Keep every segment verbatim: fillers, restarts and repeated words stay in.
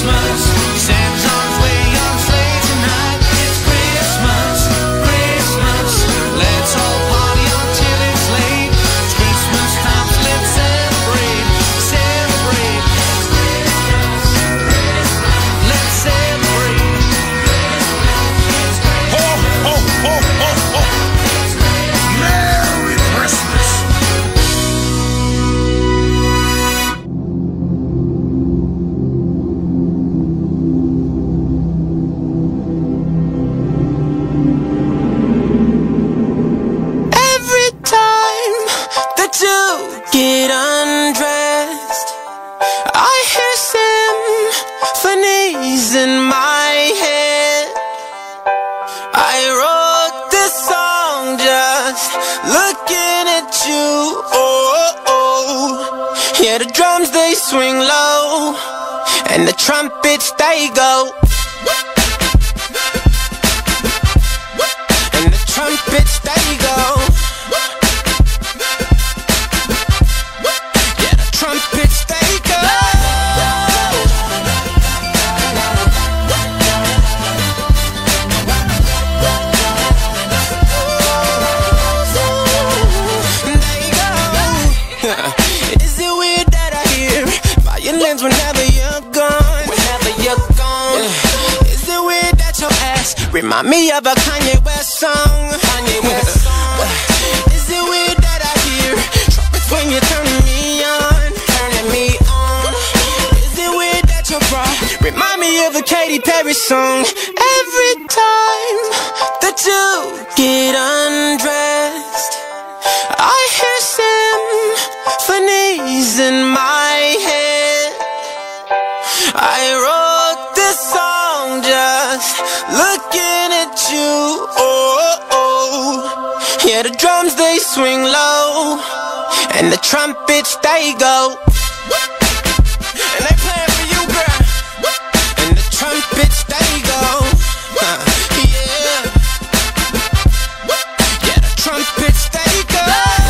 Christmas. Santa's on his way on sleigh tonight. It's Christmas, Christmas. Let's all party until it's late. It's Christmas time, so let's celebrate, celebrate. Let's celebrate. Ho, ho, ho, ho, ho. Merry Christmas. Every time that you get undressed, I hear symphonies in my head. I wrote this song just looking at you. Oh, oh, oh. Yeah, the drums they swing low, and the trumpets they go. And the trumpets they go. Yeah, the trumpets they go. Is it weird that I hear violins whenever you're gone? Whenever you're gone. Yeah. Is it weird that your ass remind me of a Kanye West song? Kanye West song. Is it weird that I hear trumpets when you're turning me on? Turning me on. Is it weird that your bra remind me of a Katy Perry song? Every time that you get undressed, I hear symphonies in my head. I wrote this song just looking at you. Oh, oh. Yeah, the drums they swing low, and the trumpets they go. And they playing for you, girl. And the trumpets they go. Huh. Yeah. Yeah, the trumpets they go.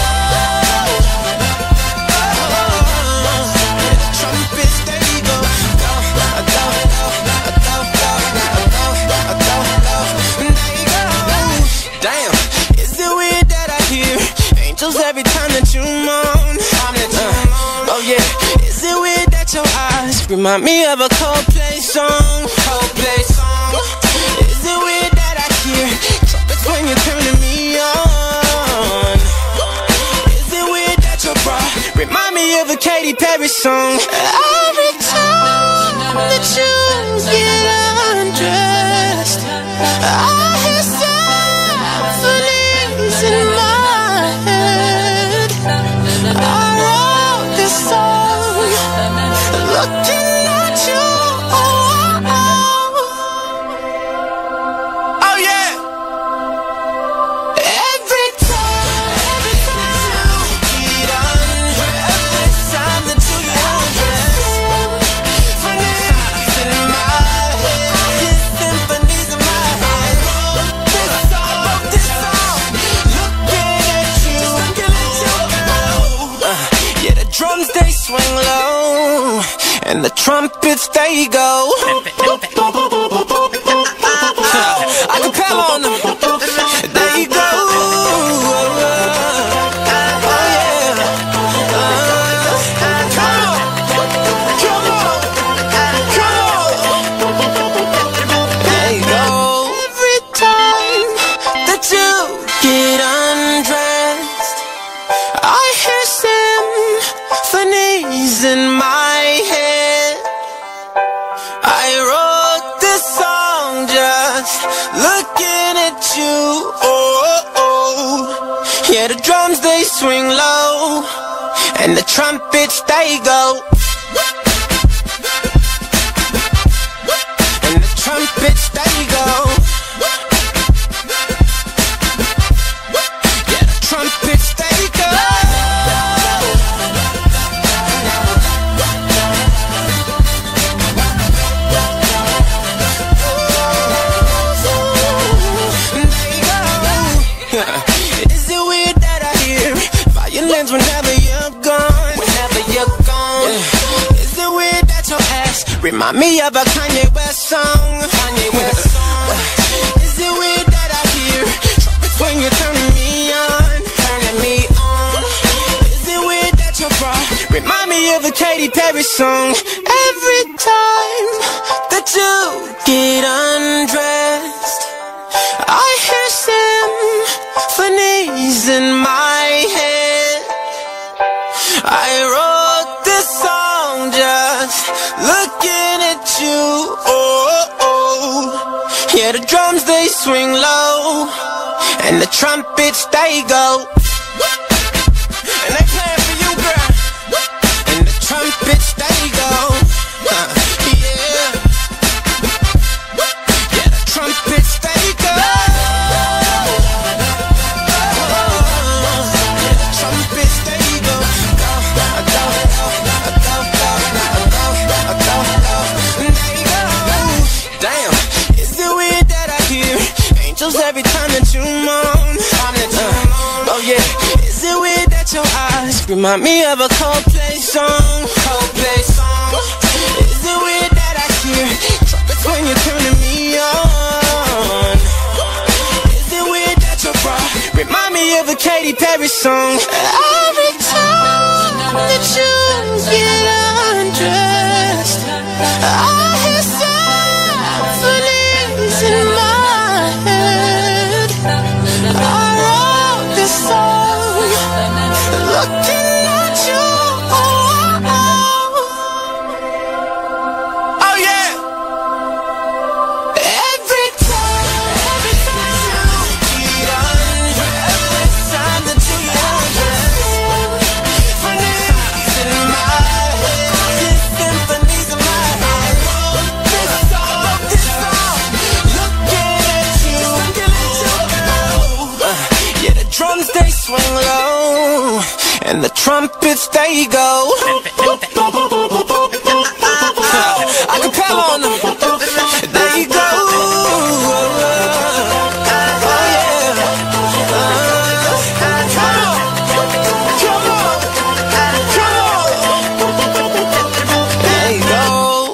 Every time that you moan, uh, oh yeah. Is it weird that your eyes remind me of a Coldplay song? Coldplay song. Is it weird that I hear trumpets when you're turning me on? Is it weird that your bra remind me of a Katy Perry song? Every time that you get undressed, I hear symphonies in my looking at you. Oh, oh. Oh yeah. Every time, every time you get undressed, every time that you get undressed, symphonies in my head, symphonies in my head. This song, this song, looking at you, looking at you, girl. Uh, yeah, the drums they swing low, and the trumpets they go. Acapella on them. There you go. Oh yeah. Come on, come on, come on. There you go. Every time that you get undressed, I hear symphonies in my head. I wrote this song just looking at you. Oh, oh. Yeah, the drums they swing low, and the trumpets they go. And the trumpets they go. Yeah, the trumpets they go. Is it weird that I hear violins whenever you're gone? Whenever you're gone. Yeah. Remind me of a Kanye West song. Kanye West song. Is it weird that I hear trumpets when you're turning me on? Turning me on. Is it weird that your bra remind me of a Katy Perry song? Every time that you get undressed, I hear symphonies in my head. I wrote this song just looking at you. Oh, oh. Yeah, the drums they swing low, and the trumpets they go. And they playing for you, girl. And the trumpets they go. Uh, yeah. Yeah, the trumpets they go. Every time that you moan, uh, oh yeah. Is it weird that your eyes remind me of a Coldplay song? Coldplay song. Is it weird that I hear trumpets when you're turning me on? Is it weird that your bra remind me of a Katy Perry song? Every time that you get undressed, I hear symphonies in my looking at you. Oh, oh. Oh yeah. Every time, every time you get undressed, every time that you get undressed, symphonies in my head, symphonies in my head. This song, this song, looking at you, looking at you, girl. Uh, yeah, the drums they swing low, and the trumpets they go. I can pal on them. There you go. Oh yeah. Come on, come on, come on. There you go.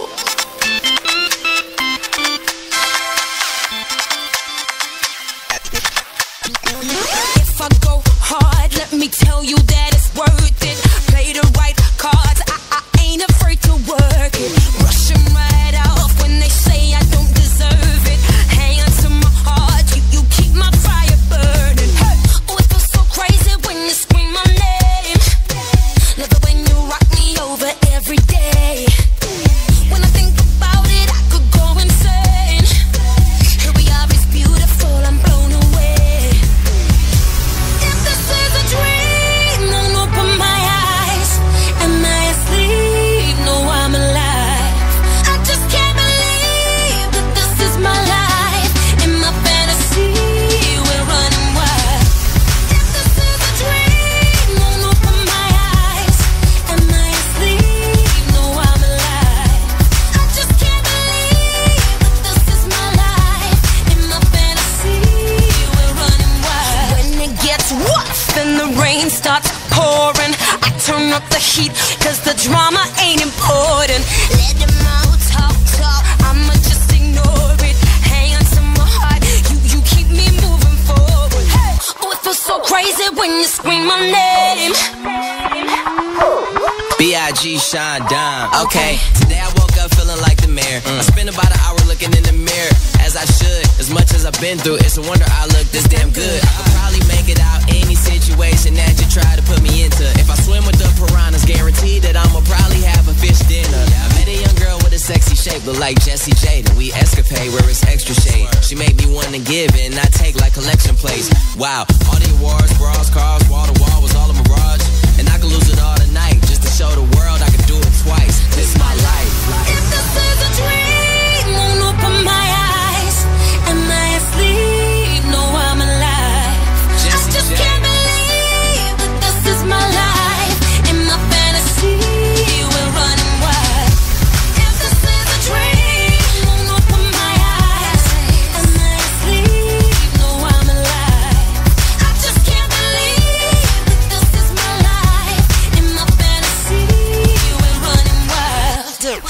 If I go hard, let me tell you that it's worth it. Play the right cards, I, I ain't afraid to work it. Brush 'em right off when they say I don't deserve it. Hand to my heart, you, you keep my fire burning. Hey. Oh, it feels so crazy when you scream my name. Love it when you rock me over every day. When I think about it, I could go insane. Here we are, it's beautiful, I'm blown away. If this is a dream, then open my eyes. Am I asleep? No, I'm alive. I just can't believe that this is my life. In my fantasy, we're running wild. If this is a dream, then open my eyes. Am I asleep? No, I'm alive. I just can't believe that this is my life. In my fantasy, we're running wild. When it gets rough and the rain starts pouring, I turn up the heat, cause the drama ain't important. Let them all talk, talk, I'ma just ignore it. Hand to my heart, you, you keep me moving forward. Hey. Oh, it feels so crazy when you scream my name. B I G Shine Dime. Okay, today I woke up feeling like the mayor. I spent about an hour looking in the mirror, as I should. As much as I've been through, it's a wonder I look this damn good. I could probably make it out any situation that you try to put me into. If I swim with the piranhas, guaranteed that I'ma probably have a fish dinner. I met a young girl with a sexy shape, look like Jessie J. Then we escapade where it's extra shade. She made me wanna give and not take like collection plates. Wow, all the awards, bras, cars, wall to wall was all a mirage. And I could lose it all tonight just to show the world I could do it twice. This is my life. If this is a dream, won't open my eyes. Am I asleep? No, I'm alive. I just can't believe that this is my life. In my fantasy, we're running wild. If this is a dream, won't open my eyes. Am I asleep? No, I'm alive. I just can't believe that this is my life. In my fantasy, we're running wild.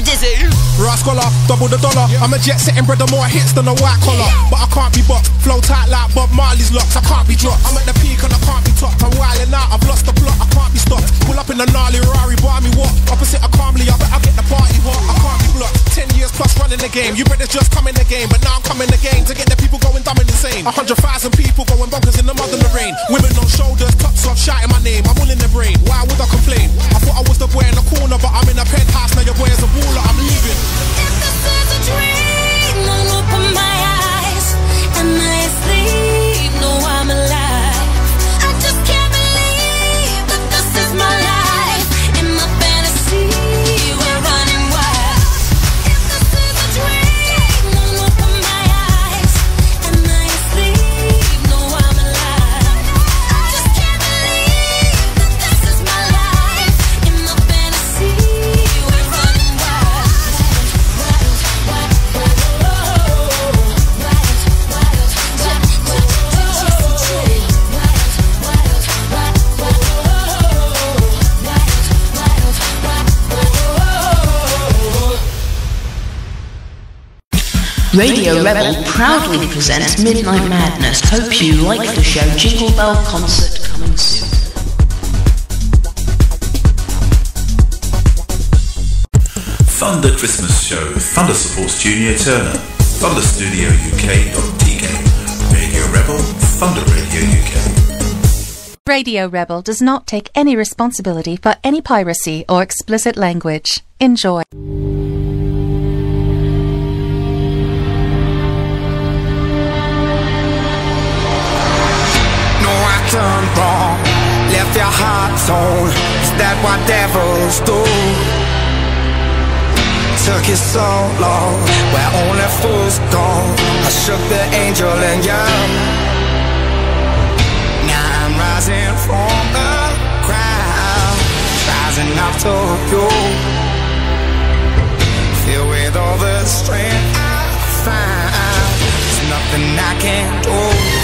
Dizzy. Rascaller, double the dollar. I'm a jet setting brother, more hits than a white collar. But I can't be boxed, flow tight like Bob Marley's locks. I can't be dropped. I'm at the peak and I can't be topped. I'm wilding out, I've lost the plot, I can't be stopped. Pull up in a gnarly Rari, buy me what? Opposite of calmly, I bet I get the party hot. I can't be blocked. Ten years plus running the game. You brothers just come in the game, but now I'm coming the game to get the people going dumb and insane. A hundred thousand people going bonkers in the mud and the rain. Women on shoulders, tops off, shouting my name. I'm all in the brain. Why would I complain? I thought I was the boy in the corner, but I'm in a penthouse. Now your boy is a baller. I'm leaving. If this is a dream, I'll open my eyes. Am I asleep? No, I'm alive. I just can't believe that this is my life. In my fantasy, we're running wild. If this is a dream, I'll open my eyes. Am I asleep? No, I'm alive. I just can't believe that this is my life. In my fantasy, we're running wild. Radio Rebel proudly presents Midnight Madness. Hope you like the show. Jingle Bell concert coming soon. Thunder Christmas Show. Thunder supports Junior Turner. Thunder Studio U K dot T K. Radio Rebel. Thunder Radio U K. Radio Rebel does not take any responsibility for any piracy or explicit language. Enjoy. Done wrong, left your heart torn. Is that what devils do? Took you so long, where only fools go. I shook the angel in you. Now I'm rising from the crowd, rising up to you. Filled with all the strength I find, there's nothing I can't do.